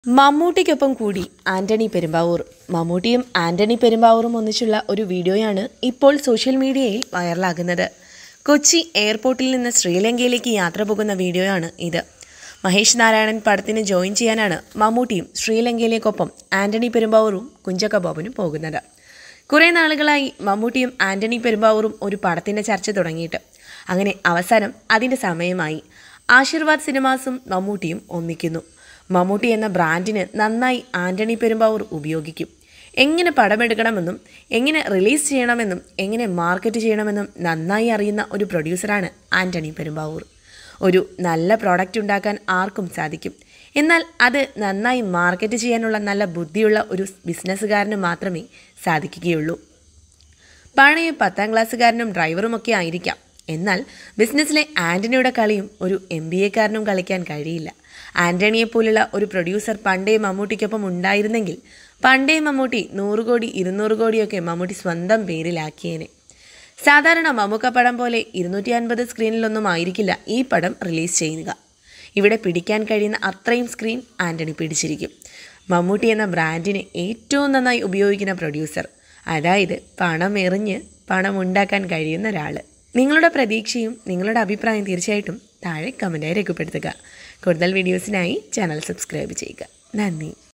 മമ്മൂട്ടിക്കൊപ്പം കൂടി ആന്റണി പെരുമ്പാവൂർ. മമ്മൂട്ടിയും ആന്റണി പെരുമ്പാവൂറും ഒന്നിച്ചുള്ള ഒരു വീഡിയോയാണ് ഇപ്പോൾ സോഷ്യൽ മീഡിയയിൽ വൈറലാകുന്നത്. കൊച്ചി എയർപോർട്ടിൽ നിന്ന് ശ്രീലങ്കയിലേക്ക് യാത്ര പോകുന്ന വീഡിയോയാണ് ഇത്. മഹേഷ് നാരായണൻ പടത്തിന് ജോയിൻ ചെയ്യാനാണ് മമ്മൂട്ടിയും ശ്രീലങ്കയിലേക്കൊപ്പം ആന്റണി പെരുമ്പാവൂറും കുഞ്ചാക്കോ ബോബനും പോകുന്നത്. കുറേ നാളുകളായി മമ്മൂട്ടിയും ആന്റണി പെരുമ്പാവൂറും ഒരു പടത്തിൻ്റെ ചർച്ച തുടങ്ങിയിട്ട്. അങ്ങനെ അവസാനം അതിൻ്റെ സമയമായി. ആശീർവാദ് സിനിമാസും മമ്മൂട്ടിയും ഒന്നിക്കുന്നു. മമ്മൂട്ടി എന്ന ബ്രാൻഡിന് നന്നായി ആന്റണി പെരുമ്പാവൂർ ഉപയോഗിക്കും. എങ്ങനെ പടമെടുക്കണമെന്നും എങ്ങനെ റിലീസ് ചെയ്യണമെന്നും എങ്ങനെ മാർക്കറ്റ് ചെയ്യണമെന്നും നന്നായി അറിയുന്ന ഒരു പ്രൊഡ്യൂസറാണ് ആന്റണി പെരുമ്പാവൂർ. ഒരു നല്ല പ്രോഡക്റ്റ് ഉണ്ടാക്കാൻ ആർക്കും സാധിക്കും. എന്നാൽ അത് നന്നായി മാർക്കറ്റ് ചെയ്യാനുള്ള നല്ല ബുദ്ധിയുള്ള ഒരു ബിസിനസ്സുകാരന് മാത്രമേ സാധിക്കുകയുള്ളൂ. പഴയ 10ാം ക്ലാസ്സുകാരനും ഡ്രൈവറുമൊക്കെ ആയിരിക്കാം. എന്നാൽ ബിസിനസ്സിലെ ആന്റണിയുടെ കളിയും ഒരു MBAക്കാരനും കളിക്കാൻ കഴിയില്ല. ആന്റണിയെപ്പോലുള്ള ഒരു പ്രൊഡ്യൂസർ പണ്ടേ മമ്മൂട്ടിക്കൊപ്പം ഉണ്ടായിരുന്നെങ്കിൽ പണ്ടേ മമ്മൂട്ടി 100 കോടി 200 കോടിയൊക്കെ മമ്മൂട്ടി സ്വന്തം പേരിലാക്കിയേനെ. സാധാരണ മമ്മൂക്ക പടം പോലെ 250 സ്ക്രീനിലൊന്നും ആയിരിക്കില്ല ഈ പടം റിലീസ് ചെയ്യുക. ഇവിടെ പിടിക്കാൻ കഴിയുന്ന അത്രയും സ്ക്രീൻ ആന്റണി പിടിച്ചിരിക്കും. മമ്മൂട്ടി എന്ന ബ്രാൻഡിനെ ഏറ്റവും നന്നായി ഉപയോഗിക്കുന്ന പ്രൊഡ്യൂസർ, അതായത് പണം എറിഞ്ഞ് പണം ഉണ്ടാക്കാൻ കഴിയുന്ന ഒരാൾ. നിങ്ങളുടെ പ്രതീക്ഷയും നിങ്ങളുടെ അഭിപ്രായം തീർച്ചയായിട്ടും താഴെ കമൻറ്റായി രേഖപ്പെടുത്തുക. കൂടുതൽ വീഡിയോസിനായി ചാനൽ സബ്സ്ക്രൈബ് ചെയ്യുക. നന്ദി.